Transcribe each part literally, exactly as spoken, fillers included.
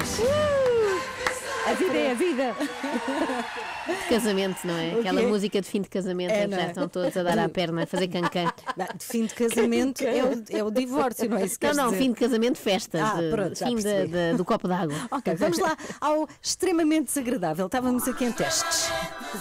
A vida é a vida. De casamento, não é? Aquela música de fim de casamento é, em que já estão todos a dar à perna, a fazer cancan. De fim de casamento é o, é o divórcio, não é isso que Não, não, dizer? Fim de casamento, festa. Ah, de, pronto, já fim de, de, do copo d'água. Ok, vamos lá ao extremamente desagradável. Estávamos aqui em testes.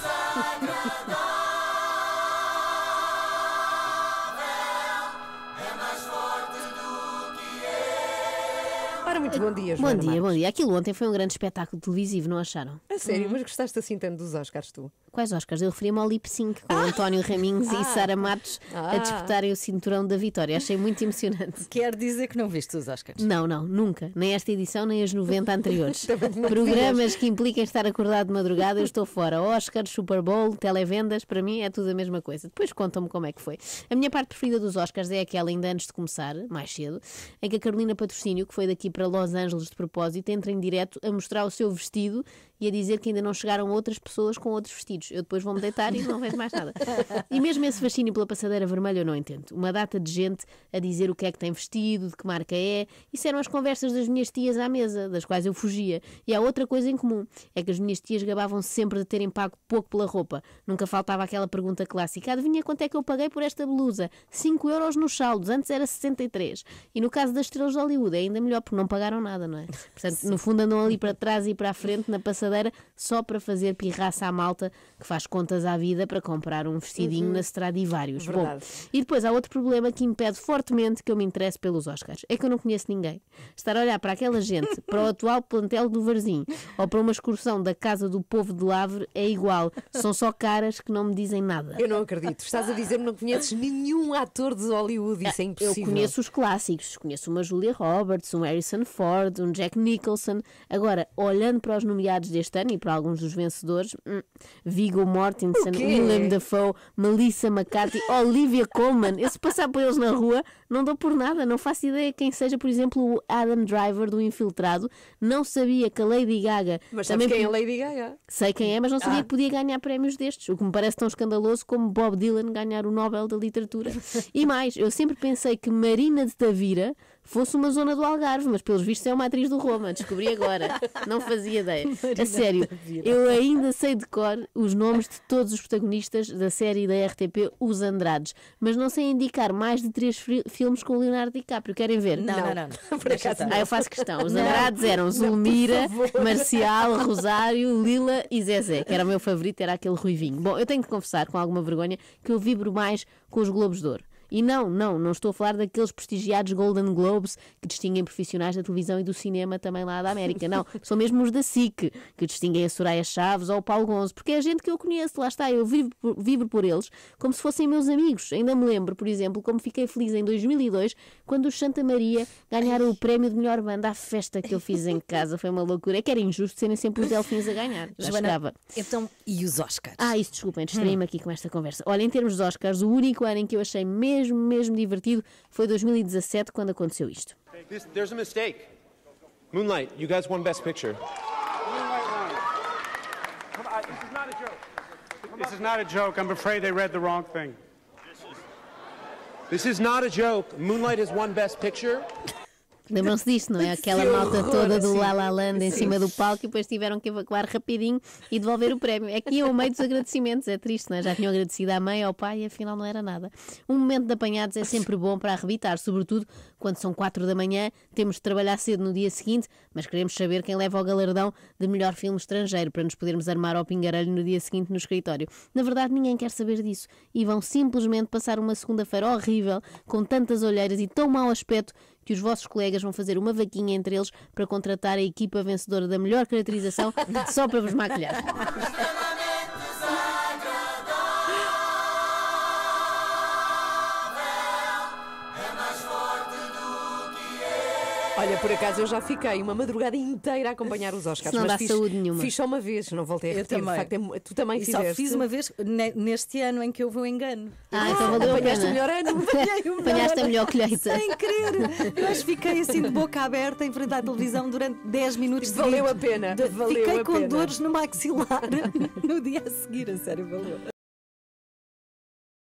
Ora, muito bom dia, Bom Joana dia, Marques. bom dia. Aquilo ontem foi um grande espetáculo televisivo, não acharam? A sério, mas gostaste assim tanto dos Oscars, tu? Quais Oscars? Eu referi-me ao Lip Sync, com António Raminhos e Sara Matos a Ah. disputarem o cinturão da vitória. Achei muito emocionante. Quer dizer que não viste os Oscars? Não, não, nunca. Nem esta edição, nem as noventa anteriores. Também não Programas que impliquem estar acordado de madrugada, eu estou fora. Oscars, Super Bowl, televendas, para mim é tudo a mesma coisa. Depois contam-me como é que foi. A minha parte preferida dos Oscars é aquela ainda antes de começar, mais cedo, em que a Carolina Patrocínio, que foi daqui para Los Angeles de propósito, entra em direto a mostrar o seu vestido e a dizer que ainda não chegaram outras pessoas com outros vestidos. Eu depois vou-me deitar e não vejo mais nada. E mesmo esse fascínio pela passadeira vermelha eu não entendo. Uma data de gente a dizer o que é que tem vestido, de que marca é. Isso eram as conversas das minhas tias à mesa, das quais eu fugia. E há outra coisa em comum, é que as minhas tias gabavam-se sempre de terem pago pouco pela roupa. Nunca faltava aquela pergunta clássica: adivinha quanto é que eu paguei por esta blusa? cinco euros nos saldos, antes era sessenta e três. E no caso das estrelas de Hollywood é ainda melhor, porque não pagaram nada, não é? Portanto, no fundo andam ali para trás e para a frente na passadeira só para fazer pirraça à malta que faz contas à vida para comprar um vestidinho uhum. na Stradivarius. Bom, e depois há outro problema que impede fortemente que eu me interesse pelos Oscars. É que eu não conheço ninguém. Estar a olhar para aquela gente, para o atual plantel do Varzim ou para uma excursão da Casa do Povo de Lavre é igual. São só caras que não me dizem nada. Eu não acredito. Estás a dizer-me que não conheces nenhum ator de Hollywood. Isso é impossível. Eu conheço os clássicos. Conheço uma Julia Roberts, um Harrison Ford, um Jack Nicholson. Agora, olhando para os nomeados deste ano e para alguns dos vencedores, hum, Viggo Mortensen, Willem Dafoe, Melissa McCarthy, Olivia Colman, eu se passar por eles na rua não dou por nada, não faço ideia quem seja, por exemplo, o Adam Driver do Infiltrado. Não sabia que a Lady Gaga... Mas sabes também quem é a Lady Gaga? Sei quem é, mas não sabia Ah. que podia ganhar prémios destes, o que me parece tão escandaloso como Bob Dylan ganhar o Nobel da Literatura. E mais, eu sempre pensei que Marina de Tavira fosse uma zona do Algarve, mas pelos vistos é uma atriz do Roma, descobri agora, não fazia ideia. A sério, eu ainda sei de cor os nomes de todos os protagonistas da série da R T P Os Andrades, mas não sei indicar mais de três fi- filmes com o Leonardo DiCaprio. Querem ver? Não, não, não. não. Por acaso Ah, eu faço questão. Os Andrades eram Zulmira, Marcial, Rosário, Lila e Zezé, que era o meu favorito, era aquele ruivinho. Bom, eu tenho que confessar com alguma vergonha que eu vibro mais com os Globos de Ouro. E não, não, não estou a falar daqueles prestigiados Golden Globes que distinguem profissionais da televisão e do cinema também lá da América. Não, são mesmo os da S I C, que distinguem a Soraya Chaves ou o Paulo Gonzo, porque é gente que eu conheço, lá está, eu vibro por, vibro por eles como se fossem meus amigos. Ainda me lembro, por exemplo, como fiquei feliz em dois mil e dois, quando os Santa Maria ganharam o prémio de melhor banda. A festa que eu fiz em casa foi uma loucura. É que era injusto serem sempre os Delfins a ganhar. Já Joana, chegava. então, e os Oscars? Ah, isso, desculpem, distraí-me aqui com esta conversa. Olha, em termos de Oscars, o único ano em que eu achei mesmo, mesmo divertido foi dois mil e dezassete, quando aconteceu isto. This, there's a mistake. Moonlight, you guys won Best Picture. Come on, this is not a joke. This is not a joke. I'm afraid they read the wrong thing. This is not a joke. Moonlight has won Best Picture. Lembram-se disto, não é? Aquela Que malta horror, toda do sim. La La Land em Sim. cima do palco e depois tiveram que evacuar rapidinho e devolver o prémio. É que iam ao meio dos agradecimentos, é triste, não é? Já tinham agradecido à mãe, ao pai e afinal não era nada. Um momento de apanhados é sempre bom para arrebitar, sobretudo quando são quatro da manhã, temos de trabalhar cedo no dia seguinte, mas queremos saber quem leva o galardão de melhor filme estrangeiro para nos podermos armar ao pingarelho no dia seguinte no escritório. Na verdade, ninguém quer saber disso e vão simplesmente passar uma segunda-feira horrível, com tantas olheiras e tão mau aspecto que os vossos colegas vão fazer uma vaquinha entre eles para contratar a equipa vencedora da melhor caracterização só para vos maquilhar. Olha, por acaso eu já fiquei uma madrugada inteira a acompanhar os Oscars. Isso não mas dá fiz, saúde nenhuma. Fiz só uma vez, não voltei a Eu repetir. também. De facto, é- tu também E fizeste. só fiz uma vez ne- neste ano em que houve o engano. Ah, então valeu a Apanhaste o pena. melhor ano. Apanhei o Apanhaste melhor a melhor colheita. Sem querer. Mas fiquei assim de boca aberta em frente à televisão durante dez minutos. Valeu seguidos. a pena. De- Valeu Fiquei a com pena. dores no maxilar no dia a seguir, a sério, valeu.